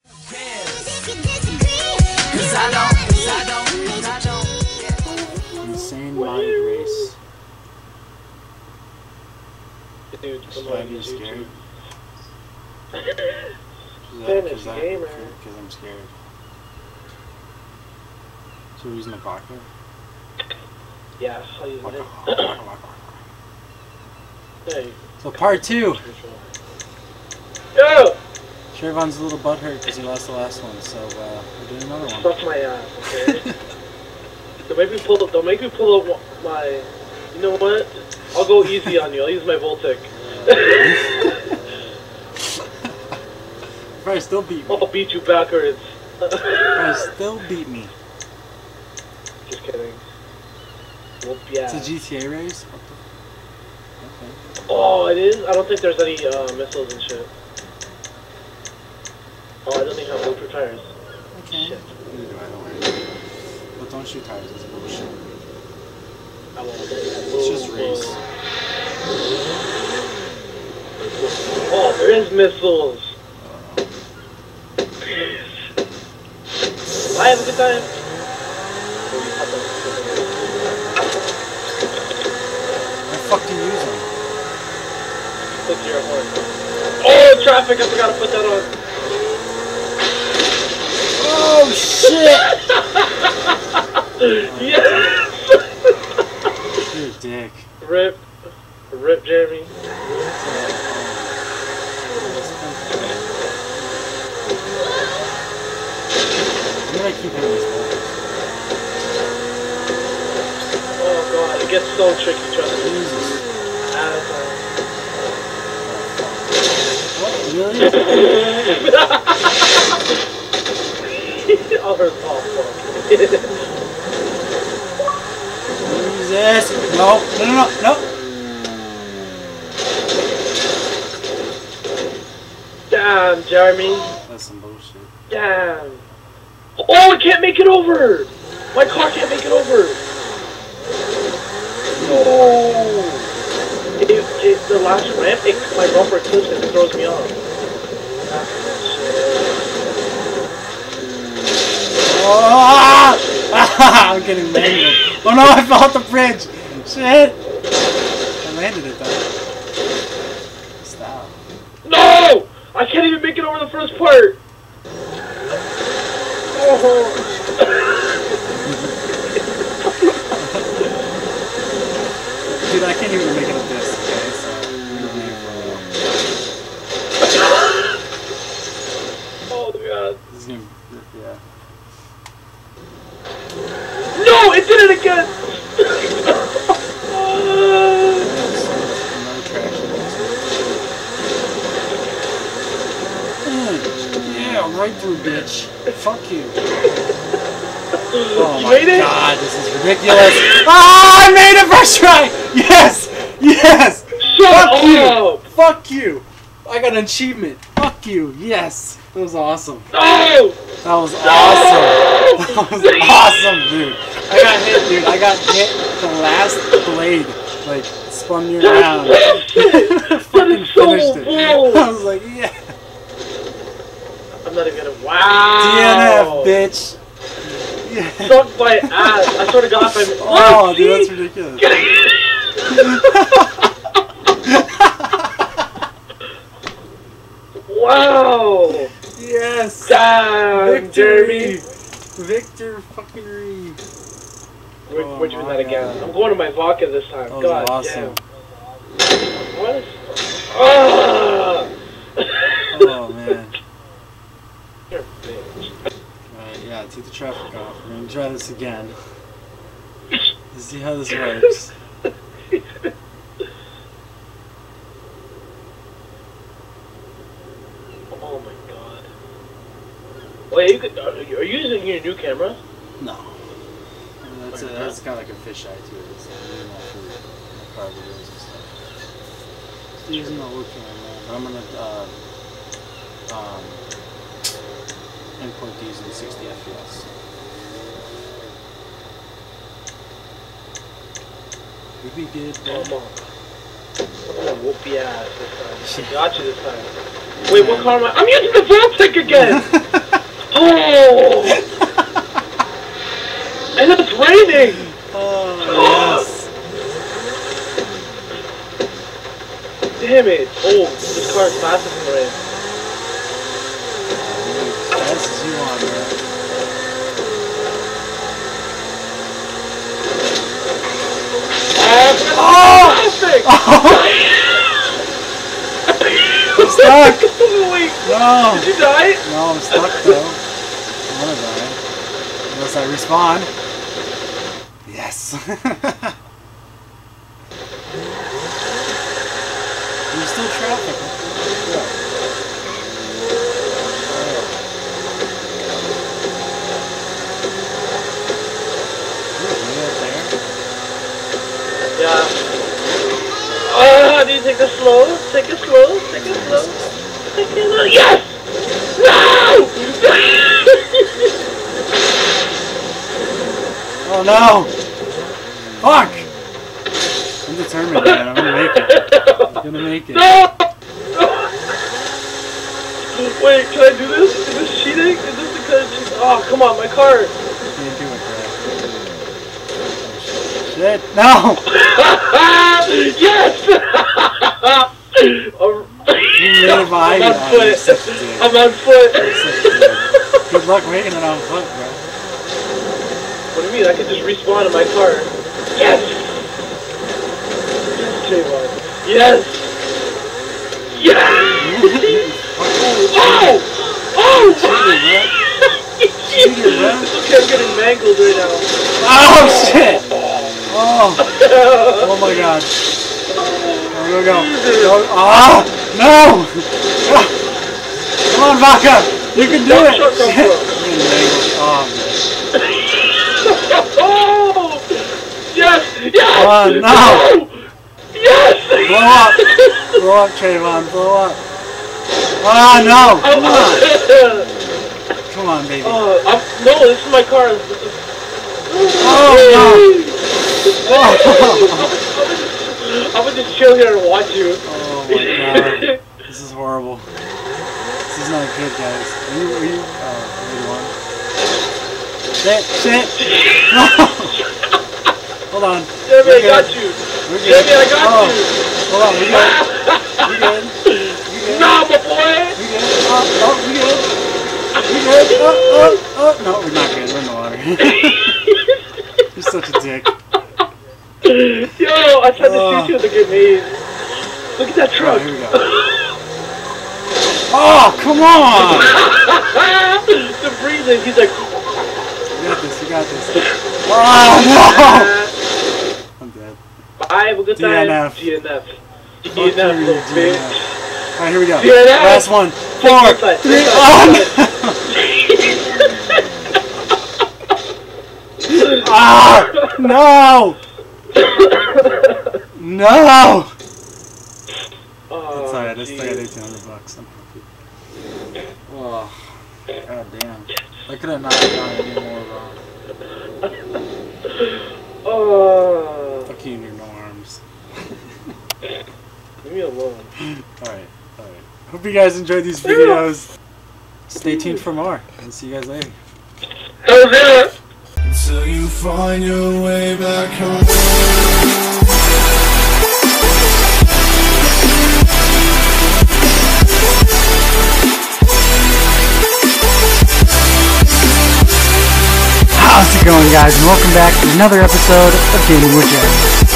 Insane modded race. Dude, That's why I'm scared. Finish gamer. Because I'm scared. So we're using the vodka? Yeah, I'll use it. Hey. So part 2! Go! Trayvon's a little butthurt because he lost the last one, so we're doing another one. Suck my ass, okay? Don't make me pull up my... You know what? I'll go easy on you. I'll use my Voltic. Probably still beat me. I'll beat you backwards. Probably still beat me. Just kidding. Whoop, yeah. It's a GTA race? What the... Okay. Oh, it is? I don't think there's any missiles and shit. Oh, I don't think I have bulletproof tires. Okay. Shit. Neither do I, don't worry. But don't shoot tires, it's bullshit. I won't. It's just race. Oh, there is missiles. I have a good time. What the fuck do you use them? Click your horn. Oh, traffic! I forgot to put that on. Oh shit! Yes! You're a dick. Rip. Rip, Jeremy. Why do I keep hitting these balls? Oh god, it gets so tricky, trust me. Jesus. What? Really? I'll hurt. Oh fuck. Jesus! No! No! No! No! Damn, Jeremy. That's some bullshit. Damn. Oh, I can't make it over! My car can't make it over! No! The last ramp, my bumper clips and it throws me off. Oh! I'm getting mangled. Oh no, I fell off the bridge! Shit! I landed it though. Stop. No! I can't even make it over the first part! Oh. Dude, I can't even make it up this, okay? So, we're gonna leave for a Oh while. god. This is gonna... yeah. No! It did it again! Another crash. Yeah, right through, bitch. Fuck you. Oh my god, this is ridiculous. Ah, I made it first try! Yes! Yes! Fuck you! Fuck you! I got an achievement. Fuck you. Yes. That was awesome. No! That was awesome. That was awesome, dude. I got hit, dude. I got hit the last blade. Like, spun me around. Fucking finished it. I was like, yeah. I'm not even gonna. Wow! DNF, bitch. Yeah. Suck my ass. I sort of got my. Oh, dude, that's ridiculous. Wow! Yes! Damn, Jeremy! Victor fucking Reed. We're doing that again. God. I'm going to my vodka this time. That God was awesome. Damn. What? Ah! Oh, man. You're a bitch. Alright, yeah, take the traffic off. We're gonna try this again. Let's see how this works. Oh my god. Wait, you could, are you using your new camera? No. That's got like a fisheye to it. It's really not for the car videos and stuff. It's using the old camera, but I'm gonna import these in 60 FPS. We'd be good, bro. Come on. I'm gonna whoop your ass this time. I got you this time. Wait, what car am I? I'm using the Voltic again! Oh! And it's raining! Oh, yes. Damn it! Oh, this car is faster than the rain. As fast as you want, bro. Oh! I'm stuck! Wait, No! did you die? No, I'm stuck though. I wanna die. Unless I respawn. Yes! There's still traffic. Yeah. Yeah. Do you take it slow? Take it slow? Take it slow? Take it slow? Yes! No! Oh no! Fuck! I'm determined, man. I'm gonna make it. I'm gonna make it. No! Wait, can I do this? Is this cheating? Is this because she's... Oh, come on, my car! Can't do it, bro. Shit! No! Yes! You made it behind I'm you. on foot. I'm on foot. Good luck making it on foot, bro. What do you mean? I can just respawn in my car. Yes! Yes, Trayvon. Yes! Yes! Oh! Oh! Cheater, bro. It's okay, I'm getting mangled right now. Oh, shit! Oh! Oh my god. Go, go, go. Oh! No! Come on, Vaca! You can do it! Shit. Oh, Oh! Yes! Yes! come on, no! Yes! Blow up! Blow up, Trayvon, blow up! Ah, no! Come on! Come on, baby. No, this is my car. This is... Oh, no! Oh. I'm gonna just chill here and watch you. Oh my god. This is horrible. This is not good, guys. Are you won? Shit, shit! No! Hold on. Jamie, I got you. We're good. Jamie, I got you. Hold on, we good. We good. We good. Nah, my boy. We good. Oh, we good. We good. Oh. No, we're not good. We're in the water. You're such a dick. Yo, I tried to shoot you with a grenade. Look at that truck. Oh, here we go. Oh, come on! The breathing, he's like... You got this, you got this. Oh, no! I'm dead. Bye, have a good time. DNF. DNF. Fuck DNF, you, little bitch. Alright, here we go. DNF. Last one. 4, 3, Ah! No! No! Oh, It's alright, I still got geez. $1,800. I'm happy. Oh, god damn. I could have not gone any more wrong. Oh. Fuck you and your no arms. Leave me alone. Alright, alright. Hope you guys enjoyed these videos. Stay tuned for more. And see you guys later. Until you find your way back home. How's it going, guys? And welcome back to another episode of Gaming with Jared.